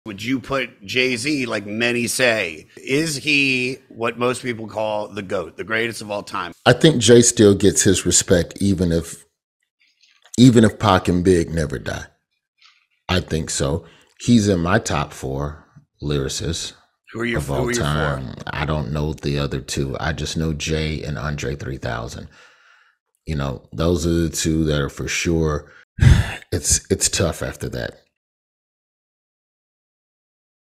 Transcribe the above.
Would you put Jay-Z, like many say, is he what most people call the GOAT, the greatest of all time? I think Jay still gets his respect even if Pac and Big never die. I think so. He's in my top 4 lyricists of all time. I don't know the other 2. I just know Jay and Andre 3000. You know, those are the 2 that are for sure. It's tough after that.